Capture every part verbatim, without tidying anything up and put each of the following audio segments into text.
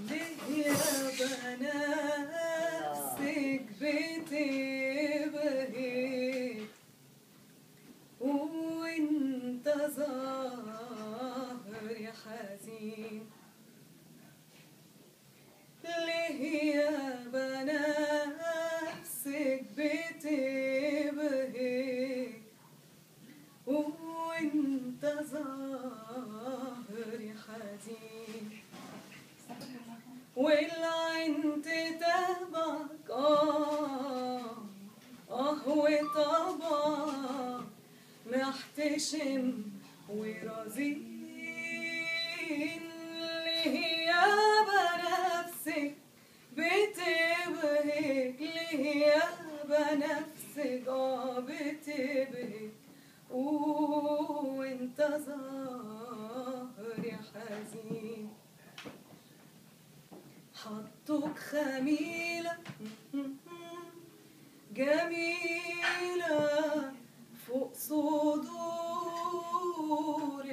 ليه يا بنفسك بتبهي وانت ظاهر حزين؟ ليه يا بنفسك بتبهي وانت ظاهر حزين؟ والعين تتابعك اه اه وطبعك محتشم ورزين. ليه يا بنفسك بتبهك؟ ليه يا بنفسك اه بتبهك وانت ظاهر حزين؟ حطوك خميلة جميلة فوق صدور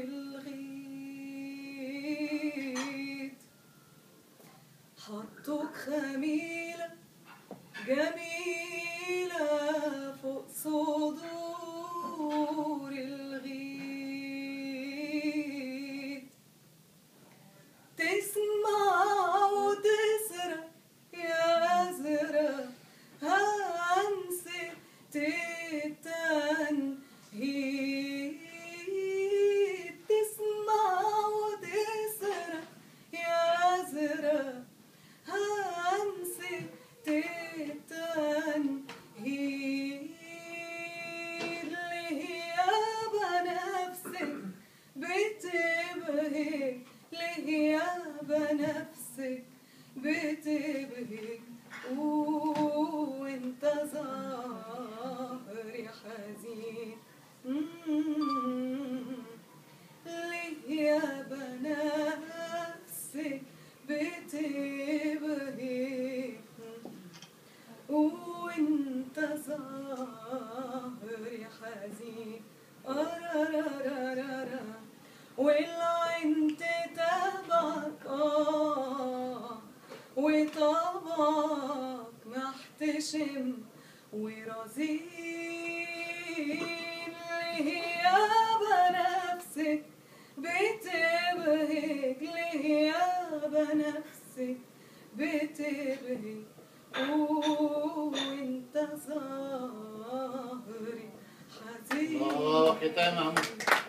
الغيط. حطوك خميلة جميلة فوق صدور الغيط. تسمع وتسرق يا أزرق همسة تتنهيد. تسمع وتسرق يا أزرق همسة تتنهيد. ليه يا بنفسك بتبهك؟ ليه يا بنفسك بتبهك وانت ظاهر حزين؟ ليه يا بنفسك بتبهك وانت ظاهر حزين؟ أرارارارارا والعين تتابعك اه وطبعك محتشم ورزين. ليه يا بنفسك بتبهك؟ ليه يا بنفسك بتبهك وانت ظاهر حزين؟ الله ختام يا عم.